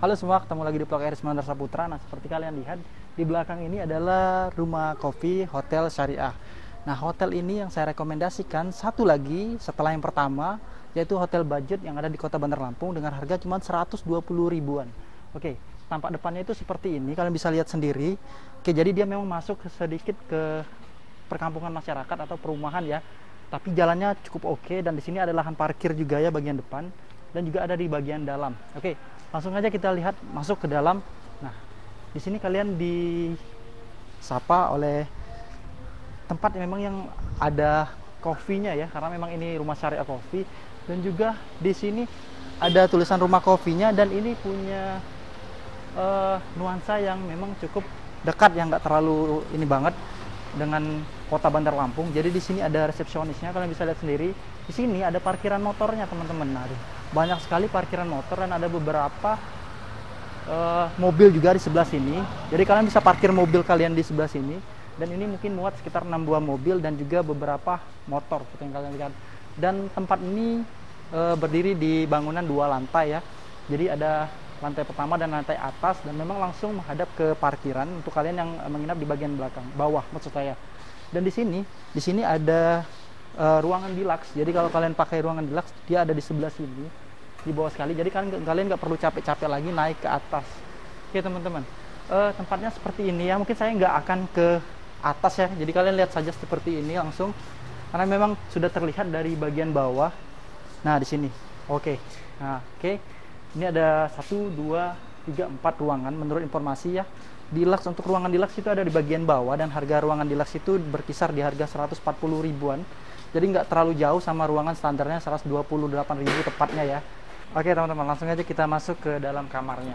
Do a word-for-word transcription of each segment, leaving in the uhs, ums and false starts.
Halo semua, ketemu lagi di vlog Eris Mandar Saputra. Nah, seperti kalian lihat, di belakang ini adalah rumah kopi Hotel Syariah. Nah, hotel ini yang saya rekomendasikan satu lagi setelah yang pertama, yaitu hotel budget yang ada di Kota Bandar Lampung dengan harga cuma seratus dua puluh ribuan. Oke, tampak depannya itu seperti ini, kalian bisa lihat sendiri. Oke, jadi dia memang masuk sedikit ke perkampungan masyarakat atau perumahan ya. Tapi jalannya cukup oke, dan di sini ada lahan parkir juga ya bagian depan, dan juga ada di bagian dalam. Oke, langsung aja kita lihat masuk ke dalam. Nah, di sini kalian disapa oleh tempat yang memang yang ada kopinya ya, karena memang ini rumah Syariah Coffee, dan juga di sini ada tulisan rumah kopinya, dan ini punya uh, nuansa yang memang cukup dekat, yang nggak terlalu ini banget dengan Kota Bandar Lampung. Jadi di sini ada resepsionisnya, kalian bisa lihat sendiri. Di sini ada parkiran motornya teman-teman. Nah, banyak sekali parkiran motor, dan ada beberapa uh, mobil juga di sebelah sini. Jadi kalian bisa parkir mobil kalian di sebelah sini, dan ini mungkin muat sekitar enam buah mobil dan juga beberapa motor seperti yang kalian lihat. Dan tempat ini uh, berdiri di bangunan dua lantai ya. Jadi ada lantai pertama dan lantai atas, dan memang langsung menghadap ke parkiran untuk kalian yang menginap di bagian belakang bawah maksud saya. Dan di sini di sini ada uh, ruangan deluxe. Jadi kalau kalian pakai ruangan deluxe, dia ada di sebelah sini di bawah sekali. Jadi kalian kalian nggak perlu capek-capek lagi naik ke atas. Oke teman-teman, uh, tempatnya seperti ini ya. Mungkin saya nggak akan ke atas ya. Jadi kalian lihat saja seperti ini langsung, karena memang sudah terlihat dari bagian bawah. Nah di sini, oke. Nah oke. Ini ada satu, dua, tiga, empat ruangan menurut informasi ya. Deluxe, untuk ruangan deluxe itu ada di bagian bawah, dan harga ruangan deluxe itu berkisar di harga seratus empat puluh ribuan. Jadi nggak terlalu jauh sama ruangan standarnya seratus dua puluh delapan ribu tepatnya ya. Oke teman-teman, langsung aja kita masuk ke dalam kamarnya.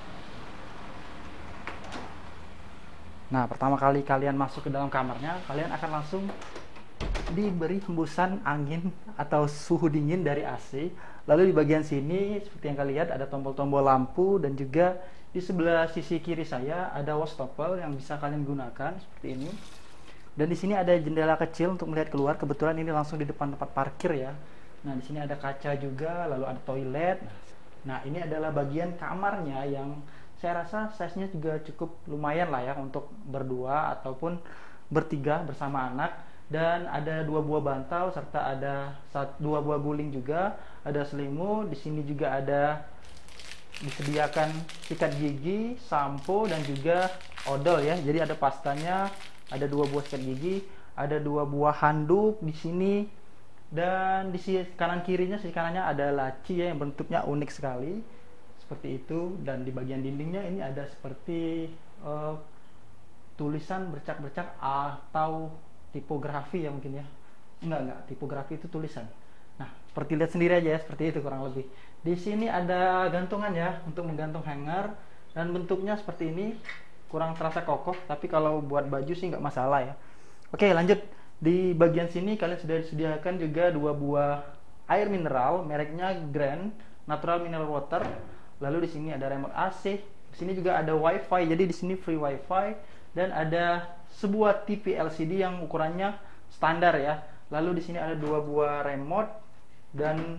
Nah, pertama kali kalian masuk ke dalam kamarnya, kalian akan langsung diberi hembusan angin atau suhu dingin dari A C. Lalu di bagian sini seperti yang kalian lihat ada tombol-tombol lampu, dan juga di sebelah sisi kiri saya ada wastafel yang bisa kalian gunakan seperti ini. Dan di sini ada jendela kecil untuk melihat keluar. Kebetulan ini langsung di depan tempat parkir ya. Nah, di sini ada kaca juga, lalu ada toilet. Nah, ini adalah bagian kamarnya yang saya rasa size-nya juga cukup lumayan lah ya untuk berdua ataupun bertiga bersama anak. Dan ada dua buah bantal, serta ada satu, dua buah guling juga, ada selimut. Di sini juga ada disediakan sikat gigi, sampo, dan juga odol ya. Jadi ada pastanya, ada dua buah sikat gigi, ada dua buah handuk di sini, dan di sisi kanan kirinya, sisi kanannya ada laci ya yang bentuknya unik sekali seperti itu. Dan di bagian dindingnya ini ada seperti uh, tulisan bercak-bercak atau tipografi ya mungkin ya. Enggak, enggak, tipografi itu tulisan. Nah, seperti lihat sendiri aja ya, seperti itu kurang lebih. Di sini ada gantungan ya untuk menggantung hanger, dan bentuknya seperti ini, kurang terasa kokoh, tapi kalau buat baju sih nggak masalah ya. Oke, lanjut. Di bagian sini kalian sudah disediakan juga dua buah air mineral, mereknya Grand Natural Mineral Water. Lalu di sini ada remote A C. Di sini juga ada WiFi, jadi di sini free WiFi, dan ada sebuah T V L C D yang ukurannya standar ya. Lalu di sini ada dua buah remote, dan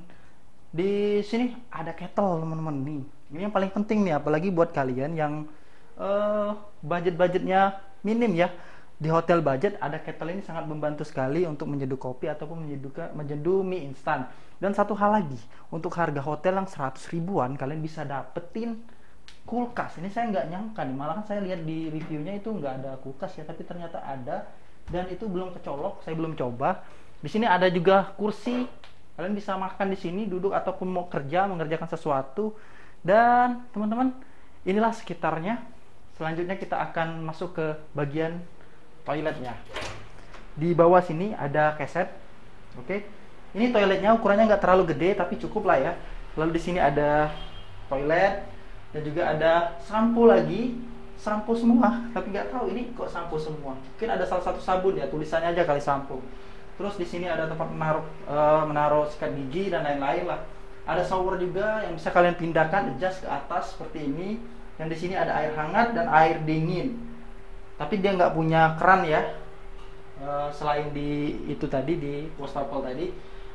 di sini ada kettle teman-teman nih. Ini yang paling penting nih, apalagi buat kalian yang uh, budget-budgetnya minim ya. Di hotel budget ada kettle ini sangat membantu sekali untuk menyeduh kopi ataupun menyeduh, menyeduh mie instan. Dan satu hal lagi, untuk harga hotel yang seratus ribuan kalian bisa dapetin kulkas. Ini saya nggak nyangka nih, malahan saya lihat di reviewnya itu nggak ada kulkas ya, tapi ternyata ada, dan itu belum kecolok, saya belum coba. Di sini ada juga kursi, kalian bisa makan di sini, duduk ataupun mau kerja, mengerjakan sesuatu. Dan teman-teman, inilah sekitarnya. Selanjutnya kita akan masuk ke bagian toiletnya. Di bawah sini ada keset. Oke, ini toiletnya ukurannya nggak terlalu gede, tapi cukup lah ya. Lalu di sini ada toilet, dan juga ada sampo lagi, sampo semua, tapi nggak tahu ini kok sampo semua. Mungkin ada salah satu sabun ya, tulisannya aja kali sampo. Terus di sini ada tempat menaruh uh, menaruh sikat gigi dan lain-lain lah. Ada shower juga yang bisa kalian pindahkan, adjust ke atas seperti ini. Yang di sini ada air hangat dan air dingin. Tapi dia nggak punya keran ya. Uh, selain di itu tadi di wastafel tadi.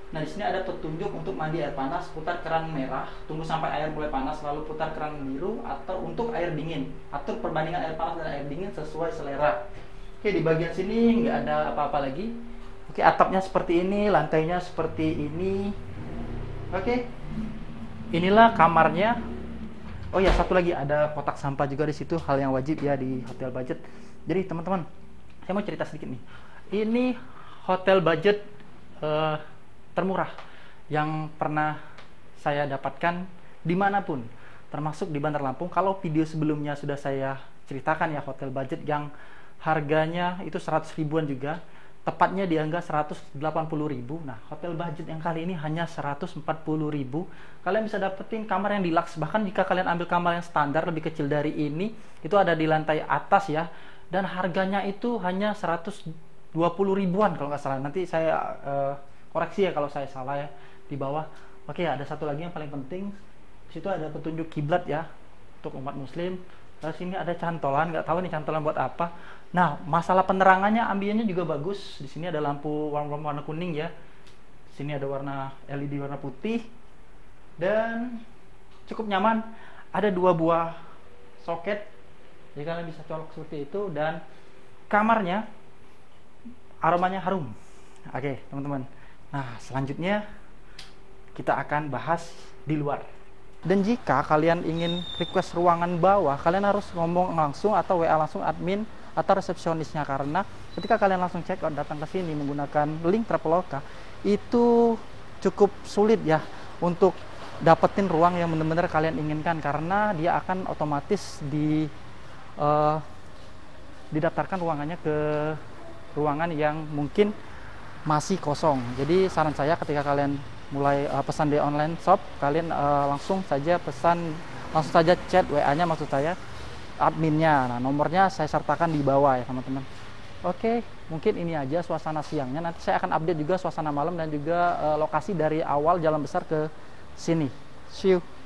Nah, di sini ada petunjuk untuk mandi air panas, putar keran merah, tunggu sampai air mulai panas, lalu putar keran biru, atau untuk air dingin. Atur perbandingan air panas dan air dingin sesuai selera. Oke, di bagian sini nggak ada apa-apa lagi. Oke, atapnya seperti ini, lantainya seperti ini. Oke, inilah kamarnya. Oh ya, satu lagi, ada kotak sampah juga di situ, hal yang wajib ya di hotel budget. Jadi teman-teman, saya mau cerita sedikit nih. Ini hotel budget uh, termurah yang pernah saya dapatkan dimanapun, termasuk di Bandar Lampung. Kalau video sebelumnya sudah saya ceritakan ya, hotel budget yang harganya itu seratus ribuan juga, tepatnya di angka seratus delapan puluh ribu. Nah, hotel budget yang kali ini hanya seratus empat puluh ribu. Kalian bisa dapetin kamar yang deluxe. Bahkan jika kalian ambil kamar yang standar lebih kecil dari ini, itu ada di lantai atas ya, dan harganya itu hanya seratus dua puluh ribuan kalau nggak salah. Nanti saya uh, koreksi ya kalau saya salah ya di bawah. Oke, ada satu lagi yang paling penting. Di situ ada petunjuk kiblat ya untuk umat muslim. Di sini ada cantolan, nggak tahu nih cantolan buat apa. Nah, masalah penerangannya, ambiennya juga bagus. Di sini ada lampu warna, warna kuning ya. Di sini ada warna L E D warna putih dan cukup nyaman. Ada dua buah soket, jadi kalian bisa colok seperti itu, dan kamarnya aromanya harum. Oke, teman-teman. Nah, selanjutnya kita akan bahas di luar. Dan jika kalian ingin request ruangan bawah, kalian harus ngomong langsung atau W A langsung admin atau resepsionisnya, karena ketika kalian langsung check out datang ke sini menggunakan link Traveloka, itu cukup sulit ya untuk dapetin ruang yang benar-benar kalian inginkan, karena dia akan otomatis di uh, didaftarkan ruangannya ke ruangan yang mungkin masih kosong. Jadi saran saya ketika kalian mulai uh, pesan di online shop, kalian uh, langsung saja pesan, langsung saja chat W A-nya maksud saya, adminnya. Nah, nomornya saya sertakan di bawah ya teman-teman. Oke, mungkin ini aja suasana siangnya. Nanti saya akan update juga suasana malam dan juga uh, lokasi dari awal jalan besar ke sini. See you.